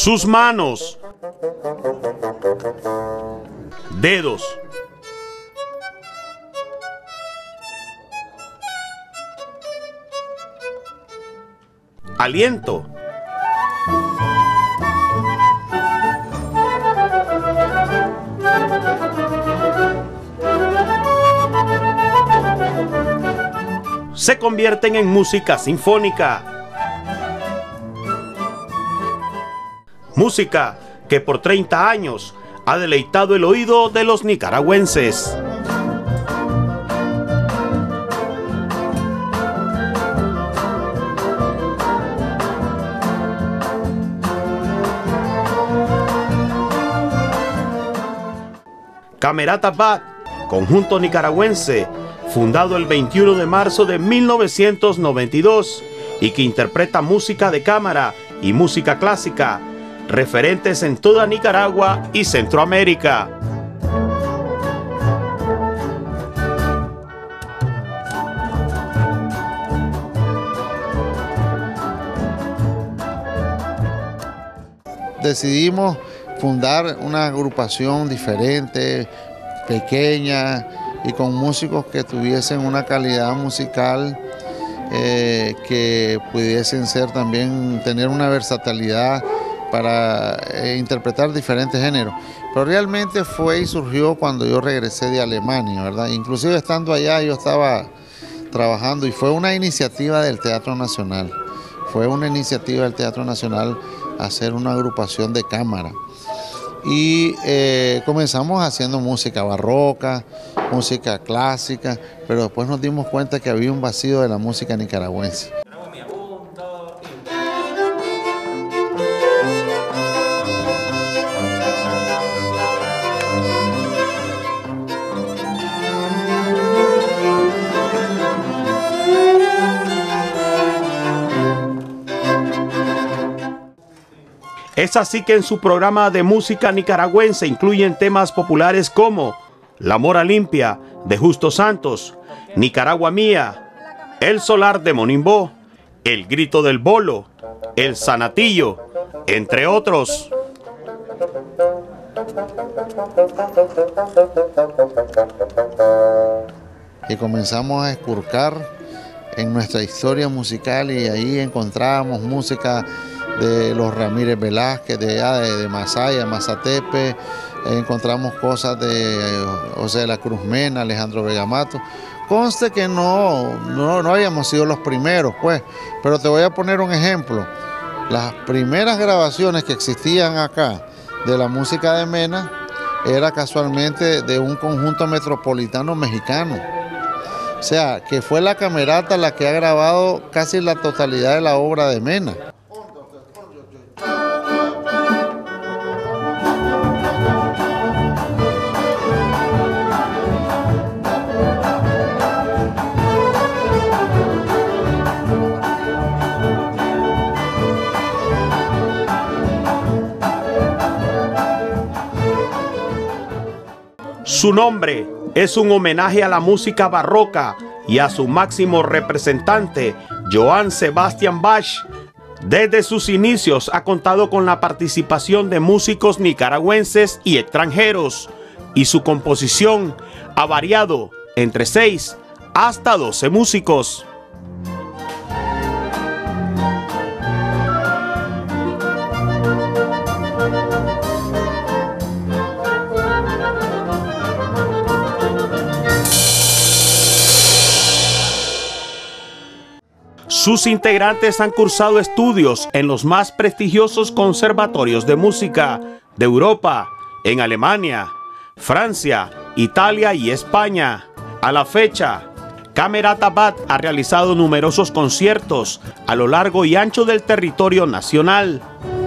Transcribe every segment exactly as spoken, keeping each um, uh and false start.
sus manos, dedos, aliento, se convierten en música sinfónica. Música que por treinta años ha deleitado el oído de los nicaragüenses. Camerata Bat, conjunto nicaragüense, fundado el veintiuno de marzo de mil novecientos noventa y dos y que interpreta música de cámara y música clásica, referentes en toda Nicaragua y Centroamérica. Decidimos fundar una agrupación diferente, pequeña y con músicos que tuviesen una calidad musical, eh, que pudiesen ser también, tener una versatilidad para eh, interpretar diferentes géneros. Pero realmente fue y surgió cuando yo regresé de Alemania, ¿verdad? Inclusive estando allá yo estaba trabajando y fue una iniciativa del Teatro Nacional. Fue una iniciativa del Teatro Nacional hacer una agrupación de cámara. Y eh, comenzamos haciendo música barroca, música clásica, pero después nos dimos cuenta que había un vacío de la música nicaragüense. Es así que en su programa de música nicaragüense incluyen temas populares como La Mora Limpia de Justo Santos, Nicaragua Mía, El Solar de Monimbó, El Grito del Bolo, El Sanatillo, entre otros. Y comenzamos a escurcar en nuestra historia musical y ahí encontrábamos música de los Ramírez Velázquez, de, de, de Masaya, Mazatepe, encontramos cosas de José de la Cruz Mena, Alejandro Vegamato. Conste que no, no, no habíamos sido los primeros, pues, pero te voy a poner un ejemplo. Las primeras grabaciones que existían acá de la música de Mena era casualmente de un conjunto metropolitano mexicano. O sea, que fue la Camerata la que ha grabado casi la totalidad de la obra de Mena. Su nombre es un homenaje a la música barroca y a su máximo representante, Johann Sebastian Bach. Desde sus inicios ha contado con la participación de músicos nicaragüenses y extranjeros, y su composición ha variado entre seis hasta doce músicos. Sus integrantes han cursado estudios en los más prestigiosos conservatorios de música de Europa, en Alemania, Francia, Italia y España. A la fecha, Camerata Bat ha realizado numerosos conciertos a lo largo y ancho del territorio nacional.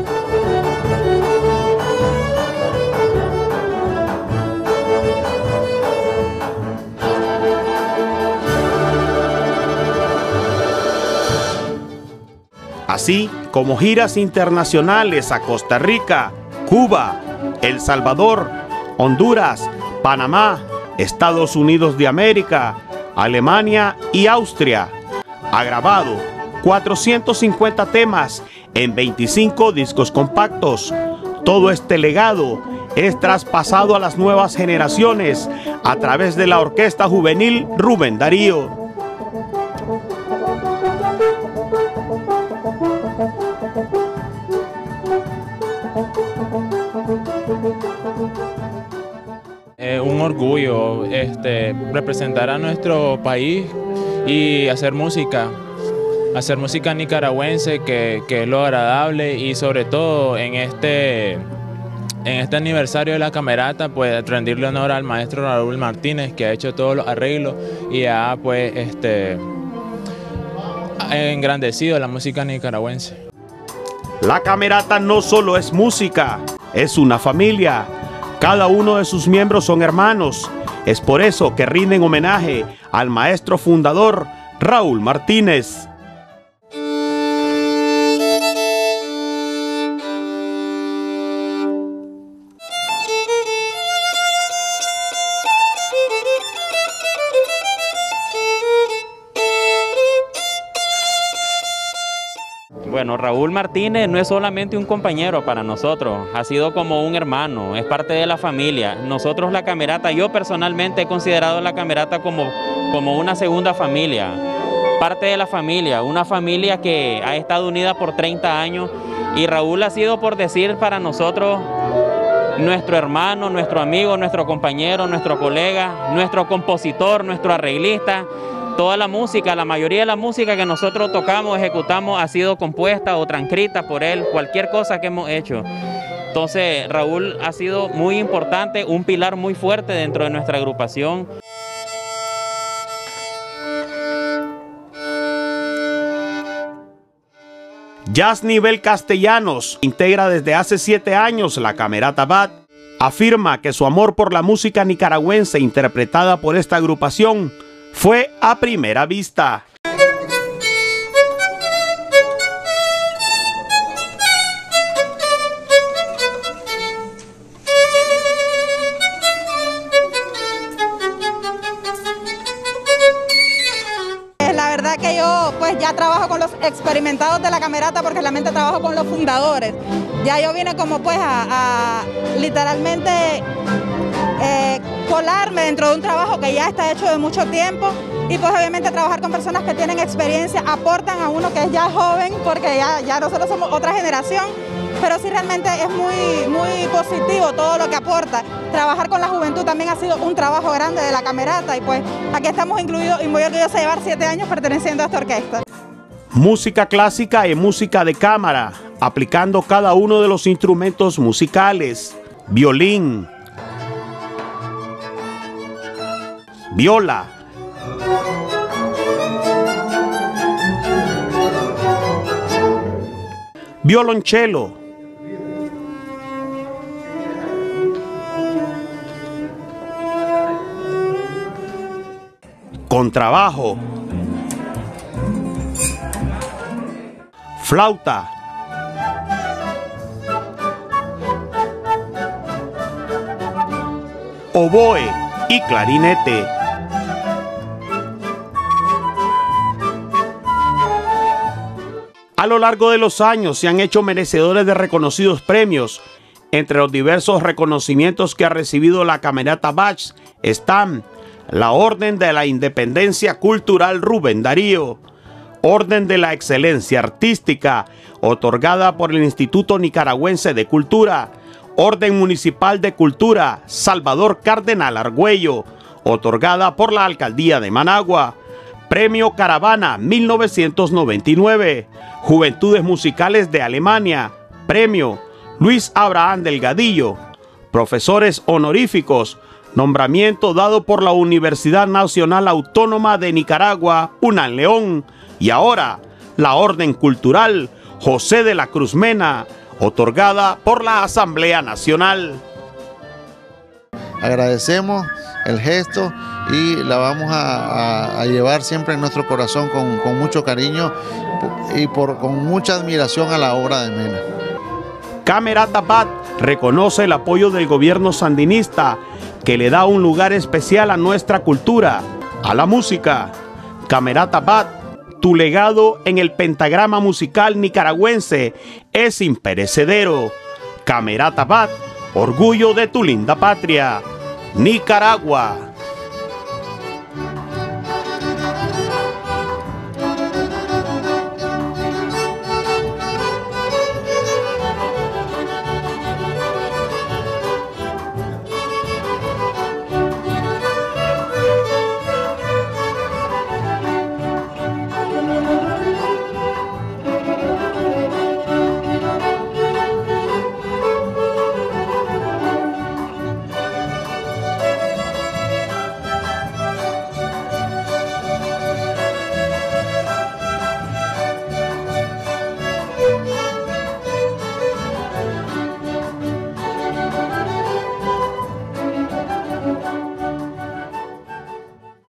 Así como giras internacionales a Costa Rica, Cuba, El Salvador, Honduras, Panamá, Estados Unidos de América, Alemania y Austria. Ha grabado cuatrocientos cincuenta temas en veinticinco discos compactos. Todo este legado es traspasado a las nuevas generaciones a través de la Orquesta Juvenil Rubén Darío. Eh, un orgullo este, representar a nuestro país y hacer música, hacer música nicaragüense que, que es lo agradable, y sobre todo en este, en este aniversario de la Camerata, pues rendirle honor al maestro Raúl Martínez, que ha hecho todos los arreglos y ha pues este, engrandecido la música nicaragüense. La Camerata no solo es música, es una familia. Cada uno de sus miembros son hermanos. Es por eso que rinden homenaje al maestro fundador Raúl Martínez. Bueno, Raúl Martínez no es solamente un compañero para nosotros, ha sido como un hermano, es parte de la familia. Nosotros la Camerata, yo personalmente he considerado la Camerata como, como una segunda familia, parte de la familia, una familia que ha estado unida por treinta años, y Raúl ha sido, por decir, para nosotros nuestro hermano, nuestro amigo, nuestro compañero, nuestro colega, nuestro compositor, nuestro arreglista. Toda la música, la mayoría de la música que nosotros tocamos, ejecutamos, ha sido compuesta o transcrita por él, cualquier cosa que hemos hecho. Entonces, Raúl ha sido muy importante, un pilar muy fuerte dentro de nuestra agrupación. Yasnibel Castellanos integra desde hace siete años la Camerata Bat. Afirma que su amor por la música nicaragüense interpretada por esta agrupación fue a primera vista. La verdad que yo pues ya trabajo con los experimentados de la Camerata, porque realmente trabajo con los fundadores. Ya yo vine como pues a, a literalmente eh, colarme dentro de un trabajo que ya está hecho de mucho tiempo, y pues obviamente trabajar con personas que tienen experiencia aportan a uno que es ya joven, porque ya, ya nosotros somos otra generación, pero sí realmente es muy, muy positivo todo lo que aporta. Trabajar con la juventud también ha sido un trabajo grande de la Camerata, y pues aquí estamos incluidos, y muy orgullosos de llevar siete años perteneciendo a esta orquesta. Música clásica y música de cámara, aplicando cada uno de los instrumentos musicales: violín, viola, violonchelo, contrabajo, flauta, oboe y clarinete. A lo largo de los años se han hecho merecedores de reconocidos premios. Entre los diversos reconocimientos que ha recibido la Camerata Bach están la Orden de la Independencia Cultural Rubén Darío, Orden de la Excelencia Artística, otorgada por el Instituto Nicaragüense de Cultura, Orden Municipal de Cultura Salvador Cardenal Argüello, otorgada por la Alcaldía de Managua, Premio Caravana mil novecientos noventa y nueve, Juventudes Musicales de Alemania, Premio Luis Abraham Delgadillo, Profesores Honoríficos, nombramiento dado por la Universidad Nacional Autónoma de Nicaragua, UNAM León, y ahora la Orden Cultural José de la Cruz Mena, otorgada por la Asamblea Nacional. Agradecemos el gesto y la vamos a, a, a llevar siempre en nuestro corazón con, con mucho cariño y por, con mucha admiración a la obra de Mena. Camerata Bat reconoce el apoyo del gobierno sandinista, que le da un lugar especial a nuestra cultura, a la música. Camerata Bat Tu legado en el pentagrama musical nicaragüense es imperecedero. Camerata Bat, orgullo de tu linda patria. Nicaragua.